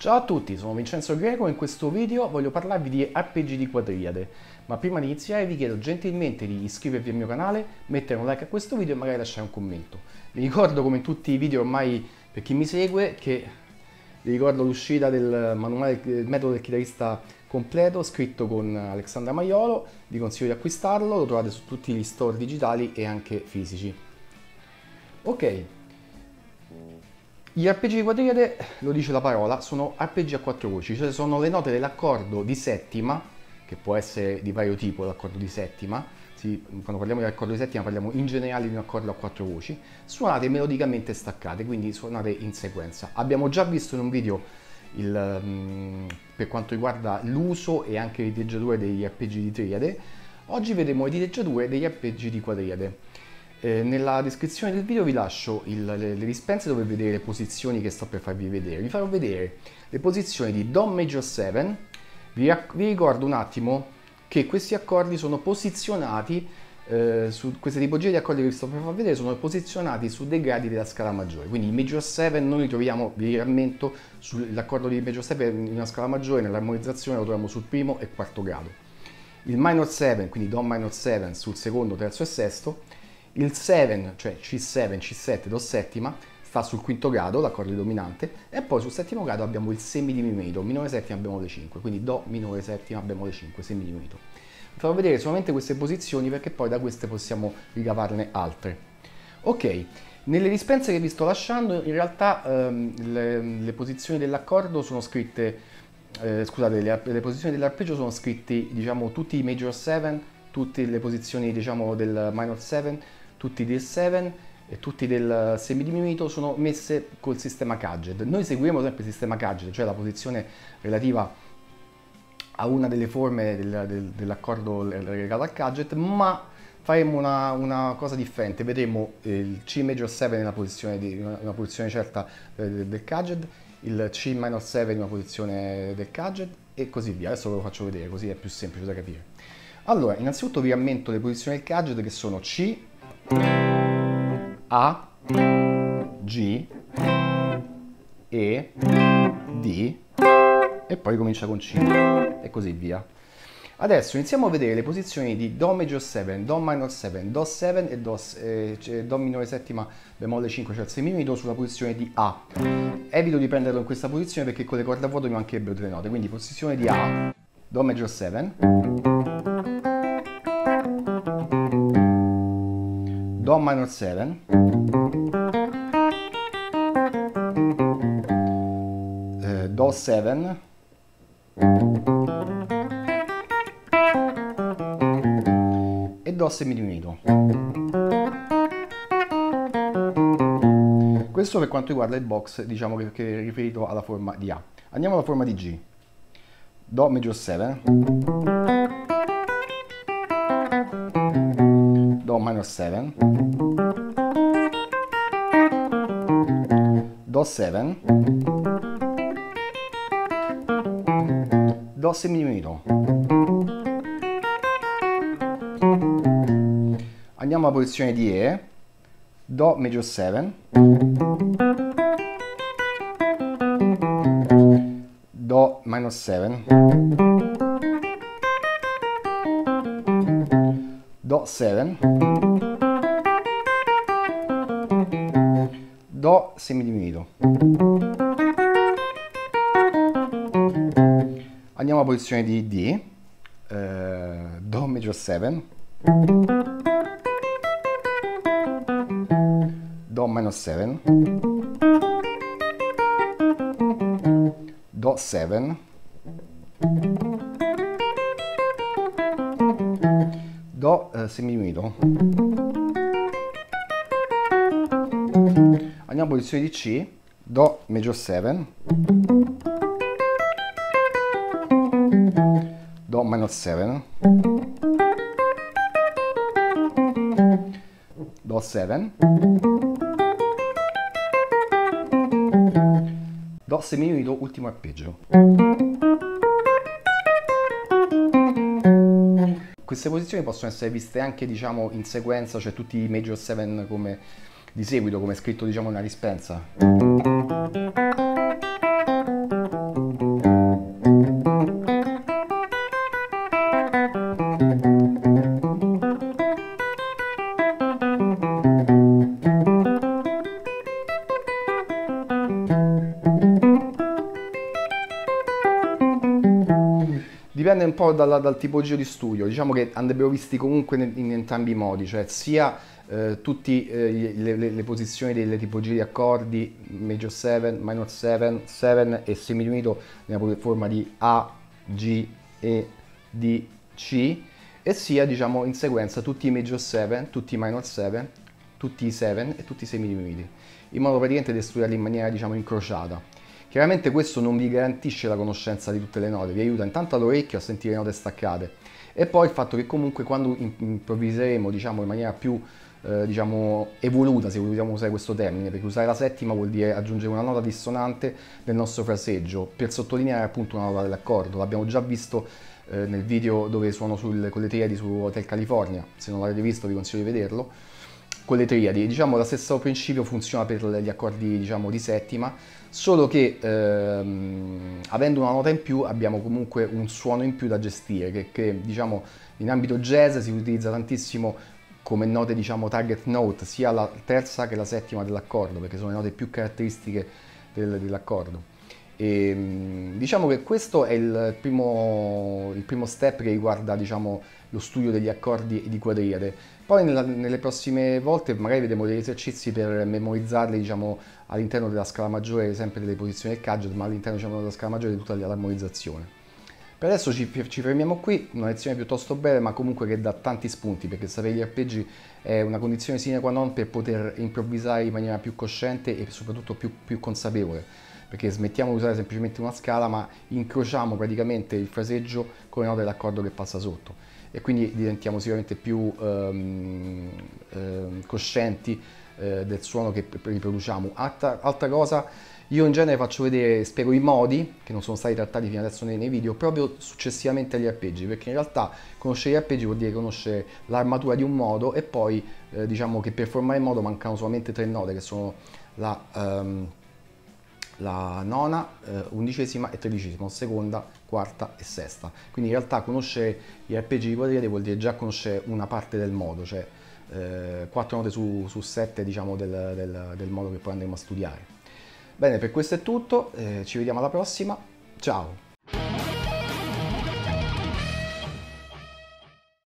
Ciao a tutti, sono Vincenzo Greco e in questo video voglio parlarvi di arpeggi di quadriade. Ma prima di iniziare vi chiedo gentilmente di iscrivervi al mio canale, mettere un like a questo video e magari lasciare un commento. Vi ricordo, come in tutti i video ormai per chi mi segue, che vi ricordo l'uscita del manuale del metodo del chitarrista completo scritto con Alexandra Maiolo. Vi consiglio di acquistarlo, lo trovate su tutti gli store digitali e anche fisici. Ok. Gli arpeggi di quadriade, lo dice la parola, sono arpeggi a quattro voci, cioè sono le note dell'accordo di settima, che può essere di vario tipo l'accordo di settima, quando parliamo di accordo di settima parliamo in generale di un accordo a quattro voci, suonate melodicamente staccate, quindi suonate in sequenza. Abbiamo già visto in un video per quanto riguarda l'uso e anche le diteggiature degli arpeggi di triade. Oggi vedremo le diteggiature degli arpeggi di quadriade. Nella descrizione del video vi lascio le dispense dove vedere le posizioni che sto per farvi vedere. Vi farò vedere le posizioni di Do Major 7. Vi ricordo un attimo che questi accordi sono posizionati su queste tipologie di accordi che vi sto per far vedere, sono posizionati su dei gradi della scala maggiore. Quindi il Major 7 noi li troviamo, vi rammento, sull'accordo di Major 7 in una scala maggiore, nell'armonizzazione lo troviamo sul primo e quarto grado. Il Minor 7, quindi Do Minor 7 sul secondo, terzo e sesto. Il 7, cioè C7, C7, Do settima, sta sul quinto grado, l'accordo dominante, e poi sul settimo grado abbiamo il semidiminuito, minore settima bemolle 5, quindi Do minore settima bemolle 5, semidiminuito. Vi farò vedere solamente queste posizioni perché poi da queste possiamo ricavarne altre. Ok, nelle dispense che vi sto lasciando in realtà le posizioni dell'accordo sono scritte, scusate, le posizioni dell'arpeggio sono scritti, diciamo, tutti i Major 7, tutte le posizioni, diciamo, del Minor 7, tutti del 7 e tutti del semidiminuito sono messe col sistema Caged. Noi seguiremo sempre il sistema Caged, cioè la posizione relativa a una delle forme dell'accordo legato al Caged, ma faremo una cosa differente. Vedremo il C Major 7 nella posizione una posizione certa del Caged, il C Minor 7 in una posizione del Caged e così via. Adesso ve lo faccio vedere, così è più semplice da capire. Allora, innanzitutto vi rammento le posizioni del Caged, che sono C, A, G, E, D e poi comincia con C e così via. Adesso iniziamo a vedere le posizioni di Do Major 7, Do Minor 7, Do 7 e Do minore settima bemolle 5, cioè il semidiminuito sulla posizione di A. Evito di prenderlo in questa posizione perché con le corde a vuoto mi mancherebbero tre note, quindi posizione di A, Do Major 7, Do Minor 7, Do 7, e Do semidiminuito. Questo per quanto riguarda il box, diciamo che è riferito alla forma di A. Andiamo alla forma di G. Do Major 7, Do Minor 7, Do 7, Do semidiminuito. Andiamo alla posizione di E, Do Major 7, Do minor 7, Do 7, Do semidiminuito. Andiamo alla posizione di D, Do Major 7, Do minor 7, Do 7, Do semidiminuito. Andiamo alla posizione di C, Do Major 7, Do minor 7, Do 7, Do semidiminuito, ultimo arpeggio. Queste posizioni possono essere viste anche, diciamo, in sequenza, cioè tutti i Major 7 come di seguito, come è scritto, diciamo, nella dispensa. dipende un po' dal tipologia di studio, diciamo che andrebbero visti comunque in entrambi i modi, cioè sia tutte le posizioni delle tipologie di accordi, major 7, minor 7, 7 e semidiminuito nella forma di A, G, E, D, C, e sia diciamo in sequenza tutti i major 7, tutti i minor 7, tutti i 7 e tutti i semidiminuiti, in modo praticamente di studiarli in maniera diciamo incrociata. Chiaramente questo non vi garantisce la conoscenza di tutte le note, vi aiuta intanto all'orecchio a sentire le note staccate e poi il fatto che comunque quando improvviseremo diciamo in maniera più diciamo evoluta, se vogliamo usare questo termine, perché usare la settima vuol dire aggiungere una nota dissonante nel nostro fraseggio per sottolineare appunto una nota dell'accordo. L'abbiamo già visto nel video dove suono con le triadi su Hotel California, se non l'avete visto vi consiglio di vederlo. Con le triadi, diciamo lo stesso principio funziona per gli accordi diciamo di settima, solo che avendo una nota in più abbiamo comunque un suono in più da gestire che diciamo in ambito jazz si utilizza tantissimo come note diciamo target note, sia la terza che la settima dell'accordo, perché sono le note più caratteristiche dell'accordo. E, diciamo che questo è il primo step che riguarda diciamo, lo studio degli accordi di quadriade. Poi nelle prossime volte magari vedremo degli esercizi per memorizzarli diciamo, all'interno della scala maggiore, sempre delle posizioni del gadget, ma all'interno diciamo, della scala maggiore di tutta l'armonizzazione. Per adesso ci fermiamo qui, una lezione piuttosto breve ma comunque che dà tanti spunti, perché sapere gli arpeggi è una condizione sine qua non per poter improvvisare in maniera più cosciente e soprattutto più consapevole, perché smettiamo di usare semplicemente una scala ma incrociamo praticamente il fraseggio con le note dell'accordo che passa sotto e quindi diventiamo sicuramente più coscienti del suono che riproduciamo. Altra cosa, io in genere faccio vedere, spiego i modi che non sono stati trattati fino adesso nei video proprio successivamente agli arpeggi, perché in realtà conoscere gli arpeggi vuol dire conoscere l'armatura di un modo e poi diciamo che per formare il modo mancano solamente tre note che sono la nona, undicesima e tredicesima, seconda, quarta e sesta. Quindi in realtà conoscere gli arpeggi di quadriade vuol dire già conoscere una parte del modo, cioè 4 note su 7 diciamo, del modo che poi andremo a studiare. Bene, per questo è tutto, ci vediamo alla prossima, ciao!